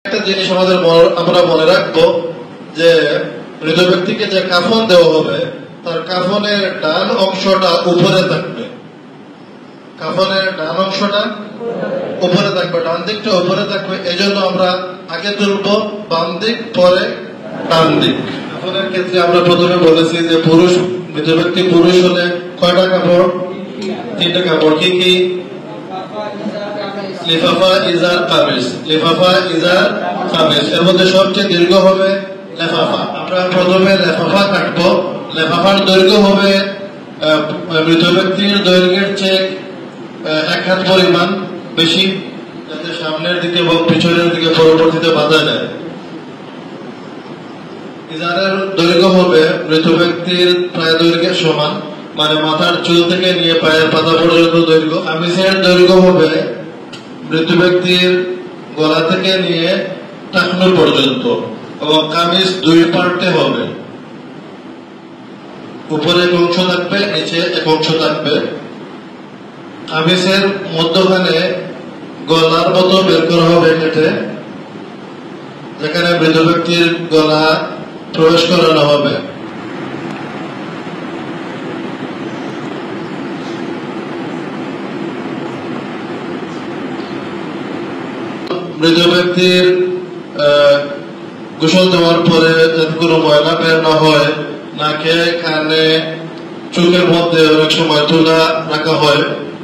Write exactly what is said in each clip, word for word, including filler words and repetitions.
একটা জিনিস আমাদের আমরা মনে রাখবো যে মৃত ব্যক্তিকে যে কাফন দেওয়া হবে তার কাফনের ডান অংশটা উপরে থাকবে, কাফনের ডান অংশটা উপরে থাকবে, ডান দিকটা উপরে থাকবে। এই জন্য আমরা আগে তুলবো বাম দিক, পরে ডান দিক। কাফনের ক্ষেত্রে আমরা প্রথমে বলেছি যে পুরুষ মৃত ব্যক্তি পুরুষ হলে কয়টা কাপড়? তিনটা কাপড়। কি কি? লিফাফা, ইজার, কামিজ। লিফাফা, ইজার, কামিজ। এর মধ্যে সবচেয়ে দীর্ঘ হবে লেফাফা। আমরা প্রথমে লেফাফা কাটবো। লেফাফার দৈর্ঘ্য হবে মৃত ব্যক্তির দৈর্ঘ্যের চেয়ে এক হাত পরিমাণ বেশি, যাতে সামনের দিকে এবং পিছনের দিকে পরবর্তীতে বাঁধা যায়। ইজারের দৈর্ঘ্য হবে মৃত ব্যক্তির প্রায় দৈর্ঘ্যের সমান, মানে মাথার চুল থেকে নিয়ে পায়ের পাতা পর্যন্ত দৈর্ঘ্য। কামিজের দৈর্ঘ্য হবে মৃত ব্যক্তির গলা থেকে নিয়ে টাকনু পর্যন্ত, এবং কামিজ দুই পার্টে হবে, উপরে এক অংশ থাকবে, নিচে এক অংশ থাকবে। কামিজের মধ্যখানে গলার মতো বের করা হবে কেটে, যেখানে মৃত ব্যক্তির গলা প্রবেশ করানো হবে। মৃত ব্যক্তির গোসল দেওয়ার পরে যাতে কোনো ময়লা বের না হয়, নাকে, কানে, চোখের মধ্যে অনেক সময় তুলা রাখা হয়।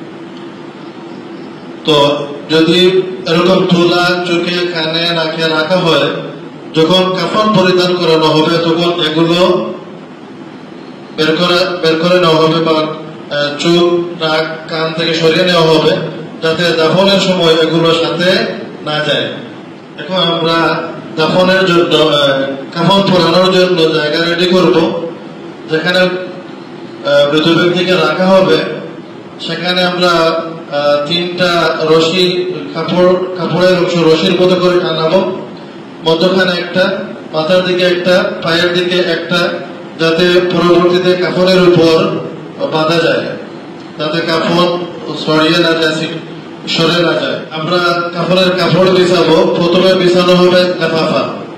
তো যদি এরকম তুলা চোখে, কানে, নাকে রাখা হয়, যখন কাফন পরিধান করানো হবে তখন এগুলো বের করে বের করে নেওয়া হবে, বা চোখ, নাক, কান থেকে সরিয়ে নেওয়া হবে, যাতে দাফনের সময় এগুলো সাথে না যায়। এখন আমরা দাফনের জন্য কাফন পরানোর জন্য জায়গা রেডি করব। যেখানে মৃত ব্যক্তিকে রাখা হবে সেখানে আমরা তিনটা রশি, কাপড় কাপড়ের অংশ রশির মতো করে টানাবো। মধ্যখানে একটা, মাথার দিকে একটা, পায়ের দিকে একটা, যাতে পরবর্তীতে কাপড়ের উপর বাঁধা যায়, যাতে কাপড় সরিয়ে না যায়, সরে না যায়। আমরা কাপড়ের কাপড় বিছাবো। প্রথমে বিছানো হবে লেফাফা,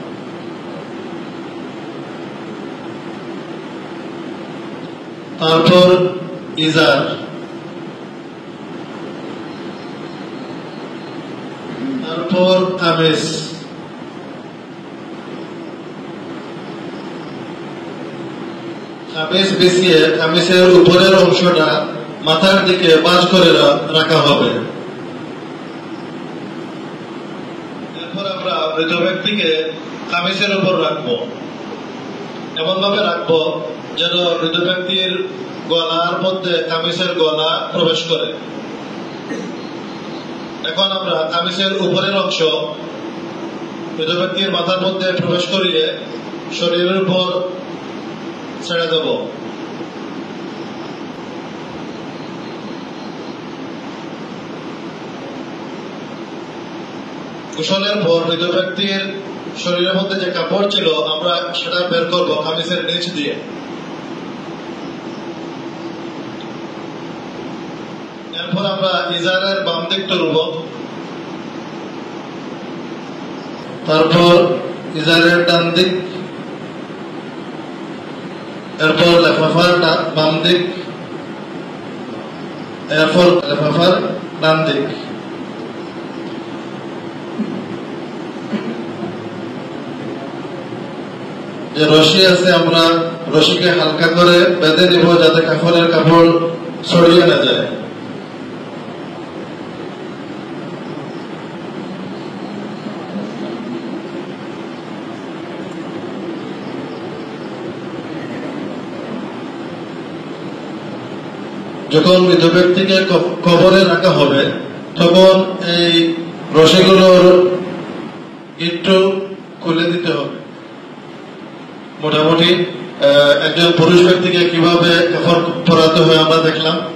তারপর ইজার, তারপর কামিজ, কামিজ বিছিয়ে কামিজের উপরের অংশটা মাথার দিকে বাজ করে রাখা হবে। এরপর আমরা মৃত ব্যক্তিকে কামিজের উপর রাখবো, এমন ভাবে রাখবো যেন মৃত ব্যক্তির গলার মধ্যে কামিজের গলা প্রবেশ করে। এখন আমরা কামিজের উপরের অংশ মৃত ব্যক্তির মাথার মধ্যে প্রবেশ করিয়ে শরীরের উপর ছেড়ে দেব। গোসলের পর মৃত ব্যক্তির শরীরের মধ্যে যে কাপড় ছিল আমরা সেটা বের করবো কামিজের নিচ দিয়ে। এরপর আমরা ইজারের বাম দিক তুলব, তারপর ইজারের ডান দিক, এরপর লেফাফার বাম দিক, এরপর লেফাফার ডান দিক। যে রশি আছে আমরা রশিকে হালকা করে বেঁধে নিব, যাতে কাপড়ের কাপড় ছড়িয়ে না যায়। যখন মৃত ব্যক্তিকে কবরে রাখা হবে তখন এই রশিগুলোর একটু খুলে দিতে হবে। মোটামুটি একজন পুরুষ ব্যক্তিকে কিভাবে কাফন পরাতে হয় আমরা দেখলাম।